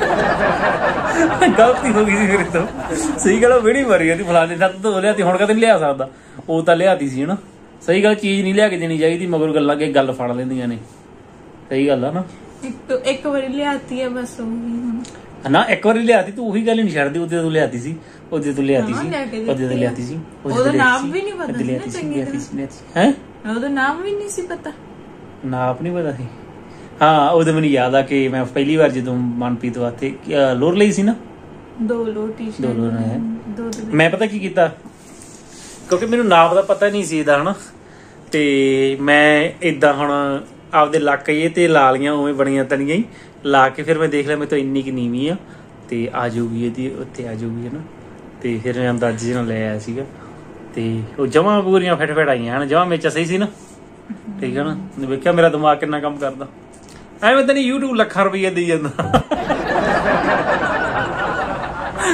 S1: ਗਲਤੀ ਹੋ ਗਈ ਸੀ ਮੇਰੇ ਤੋਂ, ਸਹੀ ਗੱਲ। ਵਿਹੜੀ ਮਰ ਗਈ ਫਲਾਣੇ ਦਾ ਤੋਂ ਲਿਆਤੀ, ਹੁਣ ਕਦੇ ਨਹੀਂ ਲਿਆ ਸਕਦਾ। ਉਹ ਤਾਂ ਲਿਆਤੀ ਸੀ ਹਨਾ, ਸਹੀ ਗੱਲ। ਚੀਜ਼ ਨਹੀਂ ਲਿਆ ਕੇ ਦੇਣੀ ਚਾਹੀਦੀ, ਮਗਰ ਗੱਲਾਂ ਕੇ ਗੱਲ ਫੜ ਲੈਂਦੀਆਂ ਨੇ, ਸਹੀ ਗੱਲ ਆ ਨਾ।
S2: ਇੱਕ ਇੱਕ ਵਾਰੀ ਲਿਆਤੀ ਹੈ ਬਸ ਉਹੀ
S1: ਨਾ, ਇੱਕ ਵਾਰੀ ਲਿਆਤੀ ਤੂੰ ਉਹੀ ਗੱਲ ਹੀ ਨਹੀਂ ਛੱਡਦੀ। ਉਹਦੇ ਤੋਂ ਲਿਆਤੀ ਸੀ, ਉਹਦੇ ਤੋਂ ਲਿਆਤੀ ਸੀ, ਉਹਦੇ ਤੋਂ ਲਿਆਤੀ ਸੀ।
S2: ਉਹਦਾ ਨਾਮ ਵੀ ਨਹੀਂ ਪਤਾ ਸੀ ਚੰਗੀ ਤਰ੍ਹਾਂ,
S1: ਹੈ
S2: ਉਹਦਾ ਨਾਮ ਵੀ ਨਹੀਂ ਸੀ ਪਤਾ,
S1: ਨਾਪ ਨਹੀਂ ਪਤਾ ਸੀ। ਹਾਂ ਉਦੋਂ ਮੈਨੂੰ ਯਾਦ ਆ ਕਿ ਮੈਂ ਪਹਿਲੀ ਵਾਰ ਜਦੋਂ ਮਨਪ੍ਰੀਤ ਵਾਸਤੇ ਲੋਰ ਲਈ ਸੀ ਨਾ,
S2: ਦੋ ਲੋਰ ਟੀ-ਸ਼ਰਟ,
S1: ਦੋ ਲੋਰ ਹੈ। ਮੈਂ ਪਤਾ ਕੀ ਕੀਤਾ, ਕਿਉਂਕਿ ਮੈਨੂੰ ਨਾਪ ਦਾ ਪਤਾ ਨਹੀਂ ਸੀ ਇਹਦਾ ਹਨਾ, ਤੇ ਮੈਂ ਏਦਾਂ ਹੁਣ ਆਪਦੇ ਲੱਕ ਇਹ ਤੇ ਲਾ ਲੀਆਂ, ਉਵੇਂ ਬਣੀਆਂ ਤਣੀਆਂ ਹੀ ਲਾ ਕੇ। ਫਿਰ ਮੈਂ ਦੇਖ ਲਿਆ ਮੇਰੇ ਤੋਂ ਇੰਨੀ ਕਿ ਨੀਵੀਂ ਆ, ਤੇ ਆ ਜਾਊਗੀ ਇਹਦੀ ਉੱਥੇ ਆ ਜਾਊਗੀ ਹਨਾ। ਤੇ ਫਿਰ ਮੈਂ ਅੰਦਾਜ਼ੇ ਨਾਲ ਲੈ ਆਇਆ ਸੀਗਾ, ਤੇ ਉਹ ਜਮਾ ਪੂਰੀਆਂ ਫਿੱਟ ਫਿੱਟ ਆਈਆਂ ਹਨ, ਜਮਾ ਮੇਚਾ ਸਹੀ ਸੀ ਨਾ, ਠੀਕ ਹੈ ਨਾ। ਵੇਖਿਆ ਮੇਰਾ ਦਿਮਾਗ ਕਿੰਨਾ ਕੰਮ ਕਰਦਾ, ਐਵੇਂ ਤਾਂ ਨਹੀਂ YouTube ਲੱਖਾਂ ਰੁਪਈਆ ਦੇਈ ਜਾਂਦਾ।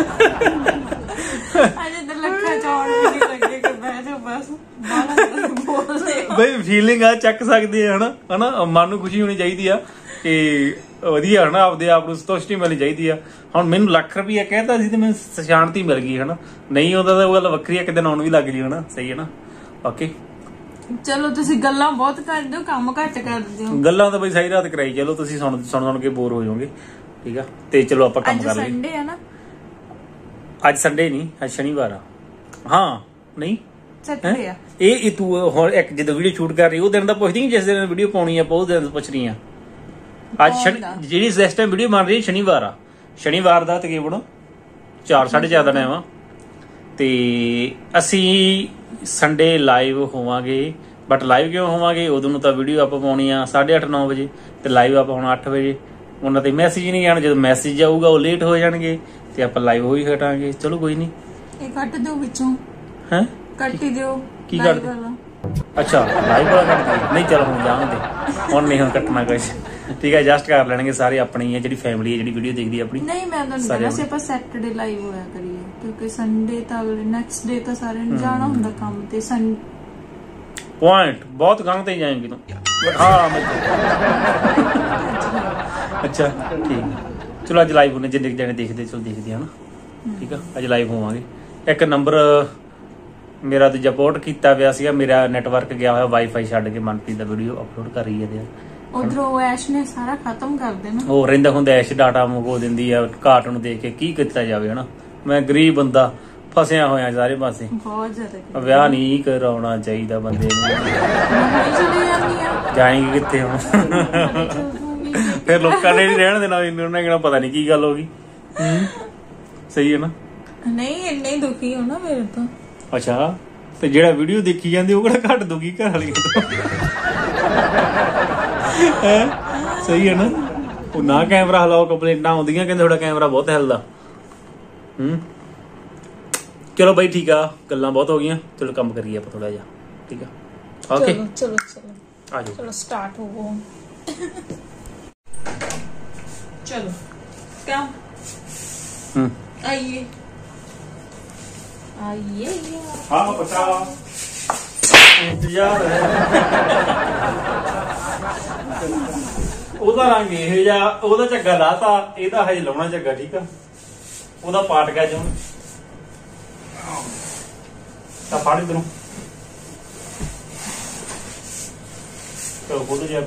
S2: ਅਜੇ ਤਾਂ ਲੱਖਾਂ ਚੌੜ ਵੀ ਨਹੀਂ ਲੱਗੇ ਕਿ ਬਹਿ ਜਾ ਬਸ। ਬੋਲਦੇ ਹੋ
S1: ਬਈ ਫੀਲਿੰਗ ਆ ਚੱਕ ਸਕਦੇ ਆ ਹਨਾ ਹਨਾ ਮਨ ਨੂੰ ਖੁਸ਼ੀ ਹੋਣੀ ਚਾਹੀਦੀ ਆ ਕਿ ਵਧੀਆ ਹਨਾ ਆਪਦੇ ਆਪ ਨੂੰ ਸੰਤੁਸ਼ਟੀ ਮਿਲਣੀ ਚਾਹੀਦੀ ਆ। ਹੁਣ ਮੈਨੂੰ ਲੱਖ ਰੁਪਈਆ ਕਹਿਤਾ ਸੀ ਤੇ ਮੈਨੂੰ ਸ਼ਾਂਤੀ ਮਿਲ ਗਈ ਹਨਾ ਨਹੀਂ ਆਉਂਦਾ ਤਾਂ ਉਹ ਗੱਲ ਵੱਖਰੀ ਆ ਕਿਤੇ ਆਉਣ ਵੀ ਲੱਗ ਜੀ ਹਨਾ ਸਹੀ ਹੈ ਨਾ। ਓਕੇ
S2: ਚਲੋ ਤੁਸੀਂ ਗੱਲਾਂ ਬਹੁਤ ਕਰਦੇ ਹੋ ਕੰਮ ਘੱਟ ਕਰਦੇ ਹੋ।
S1: ਗੱਲਾਂ ਤਾਂ ਬਈ ਸਾਰੀ ਰਾਤ ਕਰਾਈ ਚਲੋ ਤੁਸੀਂ ਸੁਣ ਸੁਣ ਸੁਣ ਕੇ ਬੋਰ ਹੋ ਜਾਓਗੇ ਠੀਕ ਆ। ਤੇ ਚਲੋ ਆਪਾਂ ਕੰਮ ਕਰ ਲਈਏ।
S2: ਅੱਜ ਸੰਡੇ ਆ ਨਾ।
S1: ਅੱਜ ਸੰਡੇ ਨਹੀਂ ਅੱਜ ਸ਼ਨੀਵਾਰ ਆ। ਹਾਂ ਨਹੀਂ
S2: ਸੈਟਰਡੇ ਆ
S1: ਇਹ ਇਹ ਤੂੰ ਹੁਣ ਇੱਕ ਜਦੋਂ ਵੀਡੀਓ ਸ਼ੂਟ ਕਰ ਰਹੀ ਉਹ ਦਿਨ ਦਾ ਪੁੱਛਦੀ ਨਹੀਂ ਜਿਸ ਦਿਨ ਵੀਡੀਓ ਪਾਉਣੀ ਆਪਾਂ ਉਸ ਦਿਨ ਪੁੱਛ ਰਹੀ ਆ। ਅੱਜ ਜਿਹੜੀ ਇਸ ਟਾਈਮ ਵੀਡੀਓ ਬਣ ਰਹੀ ਸ਼ਨੀਵਾਰ ਆ। ਸ਼ਨੀਵਾਰ ਦਾ ਤਕਰੀਬਨ ਚਾਰ ਸਾਢੇ ਚਾਰ ਦਾ ਟਾਈਮ ਆ ਤੇ ਅਸੀਂ ਸੰਡੇ ਲਾਈਵ ਹੋਵਾਂਗੇ। ਬਟ ਲਾਈਵ ਕਿਉਂ ਹੋਵਾਂਗੇ ਉਦੋਂ ਨੂੰ ਤਾਂ ਵੀਡੀਓ ਆਪਾਂ ਪਾਉਣੀ ਆ ਸਾਢੇ ਅੱਠ ਨੌ ਵਜੇ ਤੇ ਲਾਈਵ ਆਪਾਂ ਹੁਣ ਅੱਠ ਵਜੇ। ਉਹਨਾਂ ਤੇ ਮੈਸੇਜ ਨਹੀਂ ਆਉਣਾ ਜਦੋਂ ਮੈਸੇਜ ਆਊਗਾ ਉਹ ਲੇਟ ਹੋ ਜਾਣਗੇ ਤੇ ਆਪਾਂ ਲਾਈਵ ਹੋ ਹੀ ਹਟਾਂਗੇ। ਚਲੋ ਕੋਈ ਨਹੀਂ
S2: ਇਹ ਕੱਟ ਦਿਓ ਵਿੱਚੋਂ
S1: ਹੈ
S2: ਕੱਟ ਹੀ ਦਿਓ
S1: ਕੀ ਕੱਟ ਅੱਛਾ ਲਾਈਵ ਵਾਲਾ ਕੱਟ ਦਿਓ ਨਹੀਂ ਚਲੋ ਹੁਣ ਜਾਣਦੇ ਹੁਣ ਨਹੀਂ ਹੁਣ ਕੱਟਣਾ ਕੁਛ ਠੀਕ ਹੈ। ਐਡਜਸਟ ਕਰ ਲੈਣਗੇ ਸਾਰੇ ਆਪਣੀ ਹੈ ਜਿਹੜੀ ਫੈਮਿਲੀ ਹੈ ਜਿਹੜੀ ਵੀਡੀਓ ਦੇਖਦੀ ਆਪਣੀ।
S2: ਨਹੀਂ ਮੈਂ ਤੁਹਾਨੂੰ ਕਹਿੰਦਾ ਸੀ ਆਪਾਂ ਸੈਟਰਡੇ ਲਾਈਵ ਹੋਇਆ ਕਰੀਏ ਕਿਉਂਕਿ ਸੰਡੇ ਤਾਂ ਅਗਲੇ ਨੈਕਸਟ ਡੇ ਤਾਂ ਸਾਰਿਆਂ ਨੂੰ ਜਾਣਾ ਹੁੰਦਾ ਕੰਮ ਤੇ। ਸੰ
S1: ਪੁਆਇੰਟ ਬਹੁਤ ਗਾਂ ਤੇ ਜਾਏਂਗੀ ਤੂੰ ਹਾਂ ਮੈਂ ਅੱਛਾ ਠੀਕ ਚਲੋ ਅੱਜ ਲਾਈਵ ਹੋਣੇ ਜਿੰਨੇ ਜਣੇ ਦੇਖਦੇ ਚਲੋ ਦੇਖਦੇ ਹਨ ਠੀਕ ਆ। ਅੱਜ ਲਾਈਵ ਹੋਵਾਂਗੇ। ਇੱਕ ਨੰਬਰ ਮੇਰਾ ਦੂਜਾ ਪੋਰਟ ਕੀਤਾ ਪਿਆ ਸੀਗਾ ਮੇਰਾ ਨੈਟਵਰਕ ਗਿਆ ਹੋਇਆ ਵਾਈਫਾਈ ਛੱਡ ਕੇ ਮਨਪ੍ਰੀਤ ਦਾ ਵੀਡੀਓ ਅਪਲੋਡ ਕਰ ਰਹੀ ਹੈ।
S2: ਉਧਰੋਂ ਐਸ਼ ਨੇ ਸਾਰਾ ਖਤਮ ਕਰ ਦੇਣਾ
S1: ਉਹ ਰਹਿੰਦਾ ਹੁੰਦਾ ਐਸ਼ ਡਾਟਾ ਮੁਕੋ ਦਿੰਦੀ ਆ ਘਾਟ ਨੂੰ ਦੇਖ ਕੇ ਕੀ ਕੀਤਾ ਜਾਵੇ ਹਨਾ। ਮੈਂ ਗਰੀਬ ਬੰਦਾ ਫਸਿਆ ਹੋਇਆ ਸਾਰੇ ਪਾਸੇ।
S2: ਬਹੁਤ ਜ਼ਿਆਦਾ
S1: ਵਿਆਹ ਨਹੀਂ ਕਰਾਉਣਾ ਚਾਹੀਦਾ ਬੰਦੇ ਨੂੰ। ਜਾਏਂਗੇ ਕਿੱਥੇ ਹੁਣ ਫਿਰ ਲੋਕਾਂ ਨੇ ਨਹੀਂ ਰਹਿਣ ਦੇਣਾ ਉਹਨਾਂ ਕਹਿਣਾ ਪਤਾ ਨਹੀਂ ਕੀ ਗੱਲ ਹੋ ਗਈ। ਸਹੀ ਹੈ ਨਾ
S2: ਨਹੀਂ ਇੰਨੇ ਹੀ ਦੁਖੀ ਹੋ ਨਾ ਮੇਰੇ ਤੋਂ।
S1: ਅੱਛਾ ਤੇ ਜਿਹੜਾ ਵੀਡੀਓ ਦੇਖੀ ਜਾਂਦੀ ਉਹ ਕਿਹੜਾ ਘੱਟ ਦੁਖੀ ਘਰ ਵਾਲੀ ਹੈ ਸਹੀ ਹੈ ਨਾ। ਉਹ ਨਾ ਕੈਮਰਾ ਹਲਾਓ ਕੰਪਲੇਂਟਾਂ ਆਉਂਦੀਆਂ ਕਹਿੰਦੇ ਤੁਹਾਡਾ ਕੈਮਰਾ ਬਹੁਤ ਹਿਲਦਾ। ਹੂੰ ਚਲੋ ਬਾਈ ਠੀਕ ਆ ਗੱਲਾਂ ਬਹੁਤ ਹੋ ਗਈਆਂ ਚਲੋ ਕੰਮ ਕਰੀਏ ਆਪਾਂ ਥੋੜਾ ਜਿਹਾ ਠੀਕ ਆ। ਓਕੇ
S2: ਚਲੋ ਚਲੋ ਚਲੋ
S1: ਆ ਜਾਓ
S2: ਚਲੋ ਸਟਾਰਟ ਹੋ ਚਲੋ क्या
S1: हम्म
S2: आइए आइए
S1: हाँ बता इंतजार है ਉਹਦਾ ਰੰਗ ਇਹ ਜਾਂ ਉਹਦਾ ਝੱਗਾ ਲਾਤਾ ਇਹਦਾ ਹਜੇ ਲਾਉਣਾ ਝੱਗਾ ਠੀਕ ਆ। ਉਹਦਾ ਪਾਟ ਗਿਆ ਜੋ ਤਾਂ ਫੜ ਇਧਰੋਂ ਚਲੋ ਫੋਟੋ ਜਾ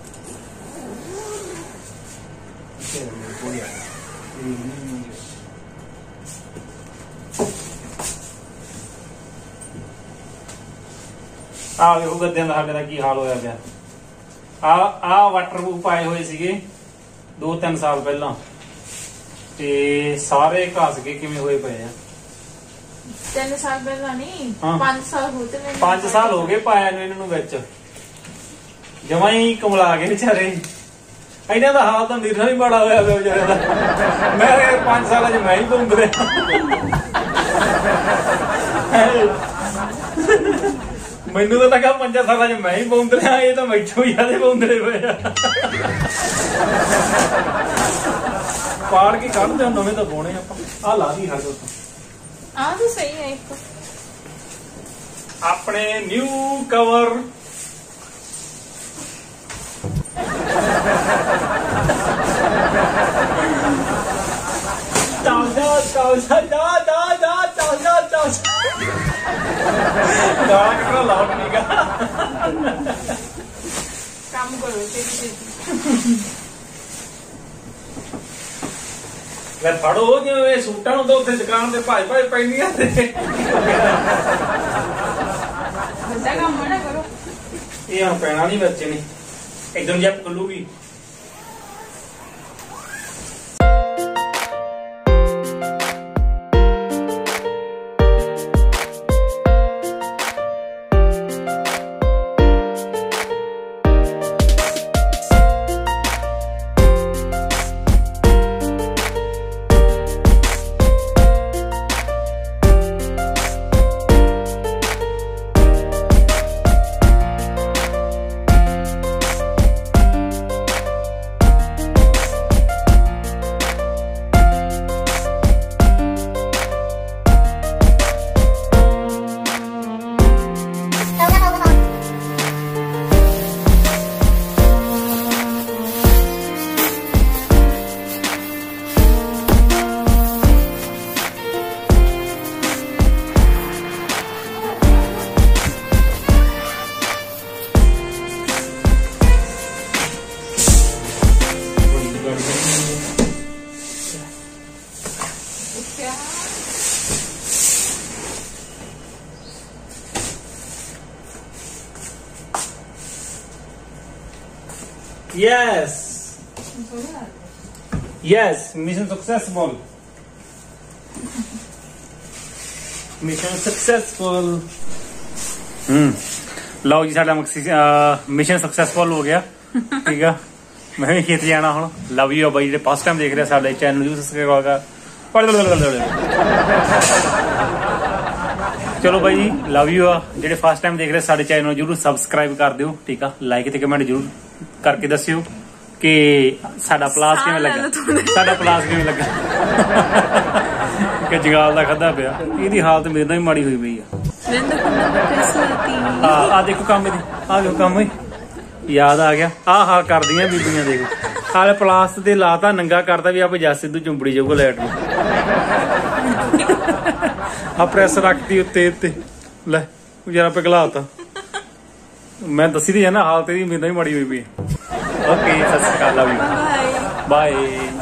S1: ਆ ਵੇਖੋ ਗੱਦਿਆਂ ਦਾ ਸਾਡੇ ਦਾ ਕੀ ਹਾਲ ਹੋਇਆ ਪਿਆ। ਆ ਆ ਵਾਟਰਪ੍ਰੂਫ ਪਾਏ ਹੋਏ ਸੀਗੇ ਦੋ ਤਿੰਨ ਸਾਲ ਪਹਿਲਾਂ ਤੇ ਸਾਰੇ ਘਸ ਕੇ ਕਿਵੇਂ ਹੋਏ ਪਏ ਆ।
S2: ਤਿੰਨ ਸਾਲ ਪਹਿਲਾਂ ਨਹੀਂ ਪੰਜ ਸਾਲ ਹੋ ਚੁੱਕੇ ਨੇ।
S1: ਪੰਜ ਸਾਲ ਹੋ ਗਏ ਪਾਇਆ ਨੂੰ ਇਹਨਾਂ ਨੂੰ ਵਿੱਚ ਜਮਾਂ ਹੀ ਕਮਲਾ ਗਏ ਵਿਚਾਰੇ। ਇਹਨਾਂ ਦਾ ਹਾਲ ਤਾਂ ਮੇਰਾ ਵੀ ਬੜਾ ਹੋਇਆ ਪਿਆ ਵਿਚਾਰੇ ਦਾ। ਮੈਂ ਪੰਜ ਸਾਲਾਂ ਚ ਮੈਂ ਹੀ ਘੁੰਮ ਰਿਹਾ। ਮੈਨੂੰ ਤਾਂ ਲੱਗਾ ਪੰਜਾਂ ਸਾਲਾਂ ਚ ਮੈਂ ਹੀ ਪਹੁੰਚ ਰਿਹਾ ਇਹ ਤਾਂ ਮੈਥੋਂ ਹੀ ਜ਼ਿਆਦਾ ਪਹੁੰਚਦੇ ਪਏ ਆ। ਪਾੜ ਕੇ ਕੱਢਦੇ ਹੁਣ ਨਵੇਂ ਤਾਂ ਪਾਉਣੇ ਆਪਾਂ। ਆਹ ਲਾ ਦੀ ਹਰ ਉਸ
S2: ਆ ਤਾਂ ਸਹੀ ਹੈ ਇੱਕ
S1: ਆਪਣੇ ਨਿਊ ਕਵਰ ਚੱਲ ਜਾ ਚੱਲ ਜਾ ਜਾ ਜਾ ਜਾ ਚੱਲ ਜਾ ਚੱਲ ਗਾਲਾਂ ਕੱਢਣਾ ਲਾਉਡ ਨਹੀਂਗਾ।
S2: ਕੰਮ ਕਰੋ ਤੇ
S1: ਲੈ ਫੜੋ ਜਿਵੇਂ ਸੂਟਾਂ ਨੂੰ ਤਾਂ ਉੱਥੇ ਦੁਕਾਨ ਤੇ ਭਾਜ ਭਾਜ ਪੈਂਦੀਆਂ ਤੇ
S2: ਵੱਡਾ ਕੰਮ ਨਾ ਕਰੋ।
S1: ਇਹ ਹੁਣ ਪੈਣਾ ਨਹੀਂ ਬੱਚੇ ਨੇ ਇਧਰ ਜੱਪ ਖੁੱਲੂਗੀ। Yes yes mission successful mission successful. हम्म लो जी साडा मिशन सक्सेसफुल हो गया। ठीक है मैं भी खेत जाना हूँ। लव यू बाई जो फर्स्ट टाइम देख रहे साडे चैनल जरूर सब्सक्राइब चलो भाई जी लव यू आ जो फर्स्ट टाइम देख रहे साडे चैनल जरूर सबसक्राइब कर दियो। ठीक है लाइक ते कमेंट जरूर करके दस्सियो कि साडा प्लास किवें लगा साडा प्लास किवें लगा कि जगाल दा खादा पिया इहदी हालत मेरे नाल ही माड़ी हुई पई आ। आ देखो काम आ देखो काम याद आ गया आ हा कर दियां बीबियां देखो हाले प्लास ते लाता नंगा करता भी आप जा सिद्धू चुंबड़ी जाऊगा लाइट में आ प्रेस रखती उत्ते उत्ते ले जरा पिघलाता मैं दसी दी है ना हालत मेरे नाल ही माड़ी हुई पई। ओके सत श्री अकाल लव यू बाय।